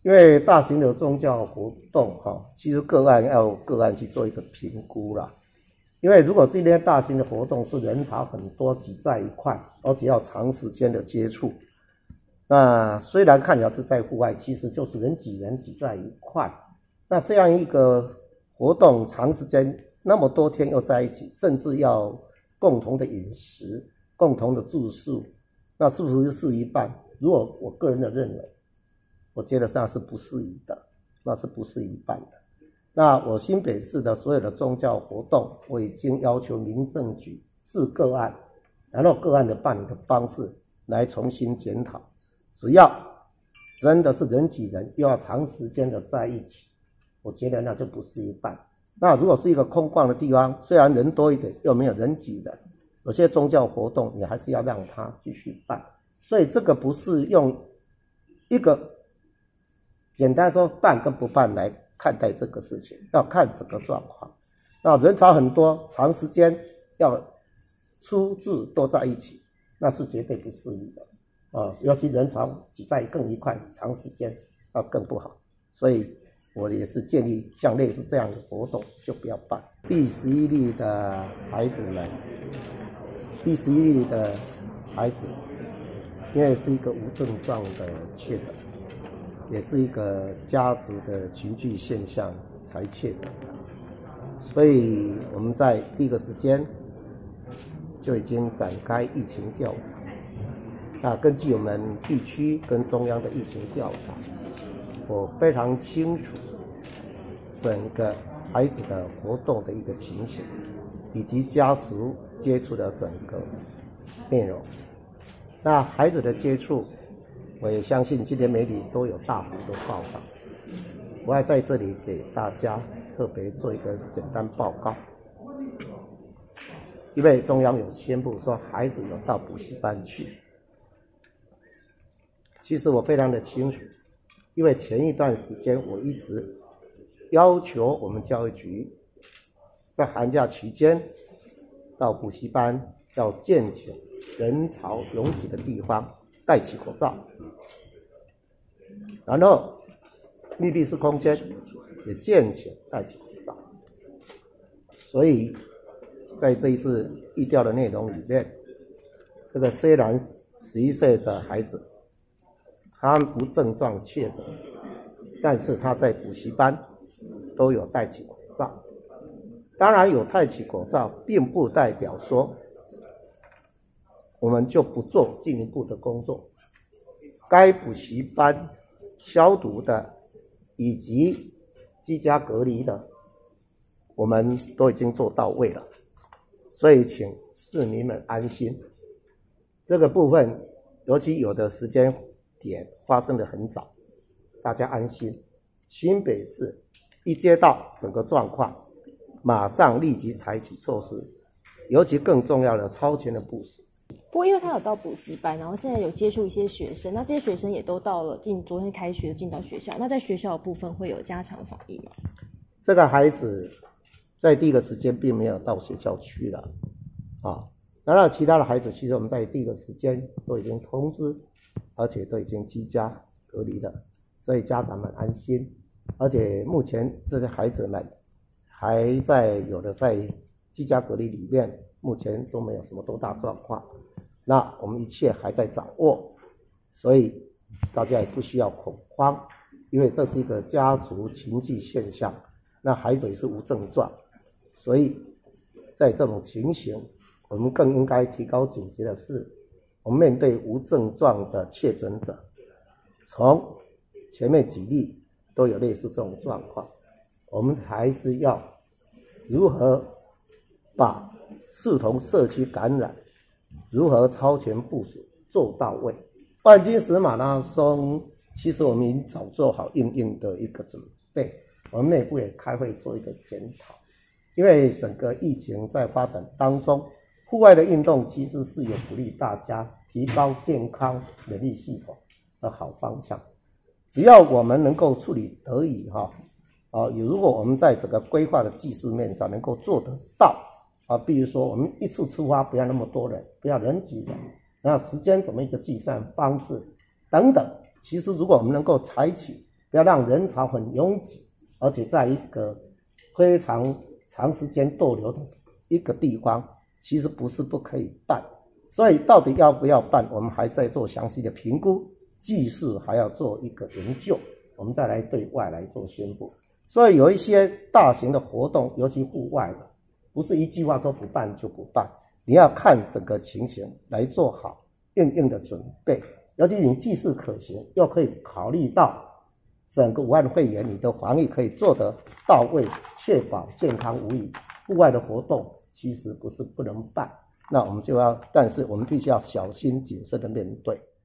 因为大型的宗教活动其实个案要个案去做一个评估啦。因为如果今天大型的活动是人潮很多挤在一块，而且要长时间的接触，那虽然看起来是在户外，其实就是人挤人挤在一块。那这样一个活动长时间那么多天又在一起，甚至要共同的饮食、共同的住宿，那是不是是一半？如果我个人的认为，我觉得那是不适宜的，那是不是一半的。那我新北市的所有的宗教活动，我已经要求民政局视个案，然后个案的办理的方式来重新检讨。只要真的是人挤人，又要长时间的在一起，我觉得那就不是一半。那如果是一个空旷的地方，虽然人多一点，又没有人挤人，有些宗教活动你还是要让它继续办。所以这个不是用一个简单说办跟不办来看待这个事情，要看整个状况。那人潮很多，长时间要出自都在一起，那是绝对不适宜的尤其人潮挤在更一块，长时间要更不好。所以我也是建议像类似这样的活动就不要办。第11例的孩子们，第11例的孩子因为是一个无症状的确诊，也是一个家族的群聚现象才确诊的，所以我们在第一个时间就已经展开疫情调查。那根据我们地区跟中央的疫情调查，我非常清楚整个孩子的活动的一个情形，以及家族接触的整个内容。那孩子的接触，我也相信今天媒体都有大幅的报道，我要在这里给大家特别做一个简单报告。因为中央有宣布说孩子有到补习班去，其实我非常的清楚，因为前一段时间我一直要求我们教育局在寒假期间到补习班要健全人潮拥挤的地方戴起口罩，然后密闭式空间也健全戴起口罩。所以在这一次疫调的内容里面，这个虽然11岁的孩子他无症状确诊，但是他在补习班都有戴起口罩。当然有戴起口罩并不代表说我们就不做进一步的工作，该补习班消毒的以及居家隔离的我们都已经做到位了，所以请市民们安心。这个部分尤其有的时间点发生的很早，大家安心。新北市一接到整个状况，马上立即采取措施，尤其更重要的超前的部署。 不过因为他有到补习班，然后现在有接触一些学生，那这些学生也都到了昨天开学进到学校，那在学校的部分会有加强防疫吗？ 这个孩子在第一个时间并没有到学校去了当然其他的孩子其实我们在第一个时间都已经通知，而且都已经居家隔离了，所以家长们安心。而且目前这些孩子们还在有的在居家隔离里面，目前都没有什么多大状况，那我们一切还在掌握，所以大家也不需要恐慌，因为这是一个家族群聚现象，那孩子也是无症状，所以在这种情形，我们更应该提高警觉的是，我们面对无症状的确诊者，从前面几例都有类似这种状况，我们还是要如何把视同社区感染，如何超前部署做到位。万金石马拉松其实我们已经早做好应应的一个准备，我们内部也开会做一个检讨。因为整个疫情在发展当中，户外的运动其实是有鼓励大家提高健康免疫系统的好方向。只要我们能够处理得宜如果我们在整个规划的技术面上能够做得到比如说我们一次出发不要那么多人，不要人挤人，然后时间怎么一个计算方式等等，其实如果我们能够采取不要让人潮很拥挤，而且在一个非常长时间逗留的一个地方，其实不是不可以办。所以到底要不要办，我们还在做详细的评估，技术还要做一个研究，我们再来对外来做宣布。所以有一些大型的活动，尤其户外的，不是一句话说不办就不办，你要看整个情形来做好应应的准备。尤其你既是可行，又可以考虑到整个武汉肺炎，你的防疫可以做得到位，确保健康无虞。户外的活动其实不是不能办，那我们就要，但是我们必须要小心谨慎的面对。